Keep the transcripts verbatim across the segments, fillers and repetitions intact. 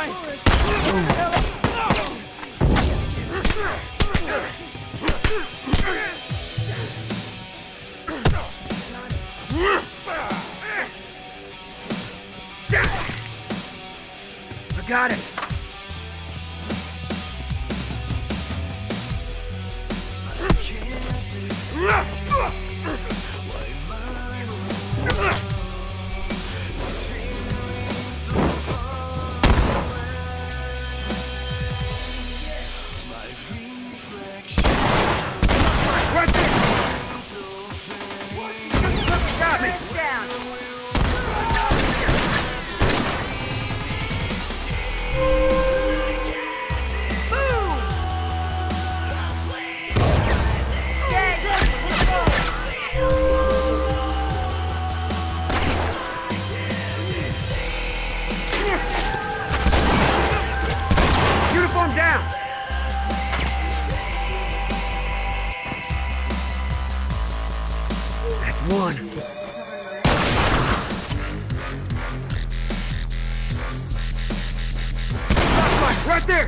guy! I got it! Got me! Down. Uniform down! That's one. Right there!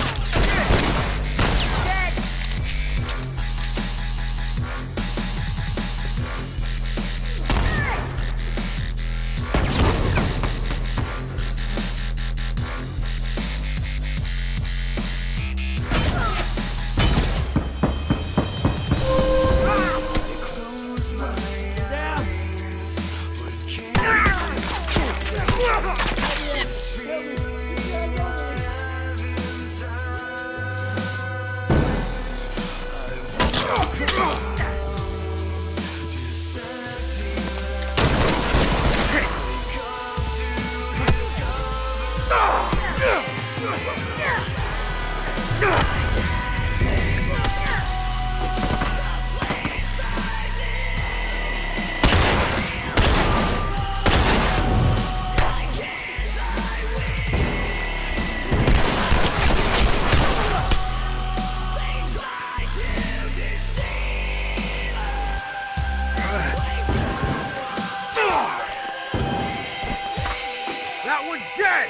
That one's dead!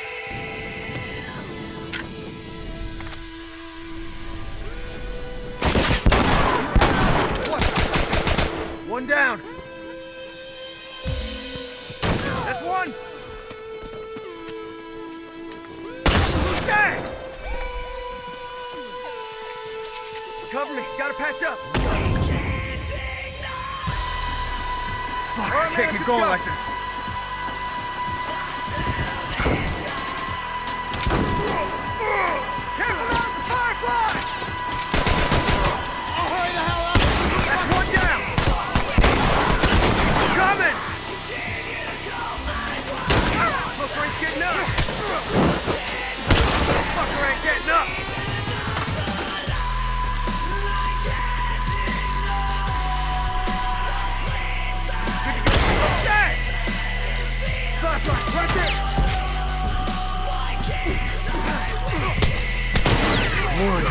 One down. That's one. Dead! Cover me. Gotta patch up. Fuck, I can't keep going like this. Careful out the firefly! Oh, hurry the hell up! That's one down! Coming! Fucker ain't getting up! Fucker ain't getting up! Okay! Flashlight, right there! One.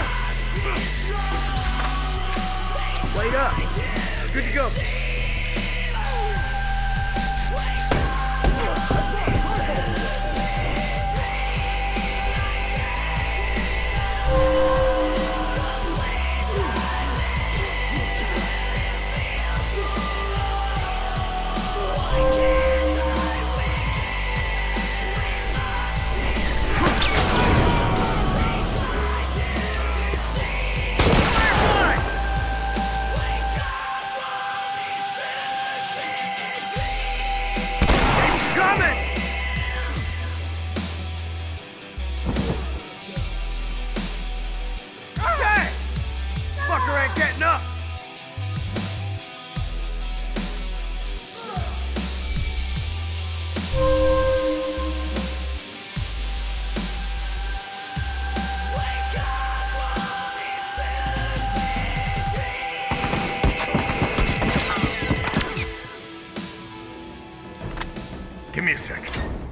Wait up. Good to go. Fucker ain't getting up! Give me a second.